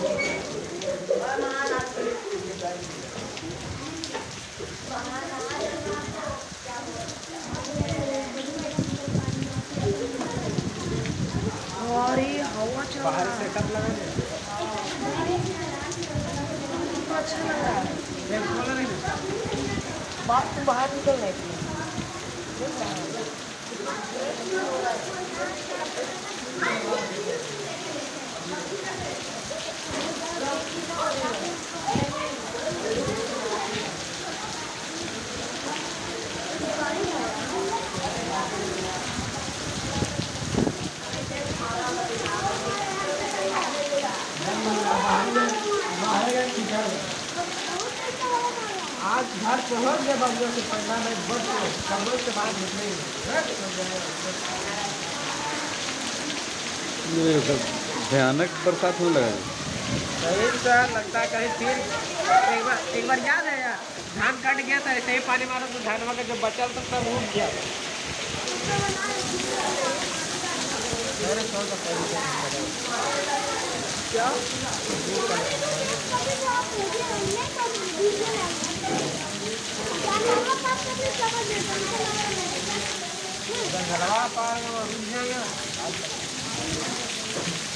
और ये हवा चल बाहर रहा है, सेटअप लगा दे। तो अच्छा लग रहा है। एक खोला नहीं बात तो बाहर निकल रही थी। आज घर पहुँच गए बंदों से पढ़ना में बस कमरों से बाहर निकले ये सब भयानक बरसात होने लगा है। सही सर लगता है कहीं फिर एक बार याद है यार धान कट गया था ऐसे ही पानी मारा तो धान वाला जो बचल तो सब उग गया क्या घरवा पार रुक जाएगा।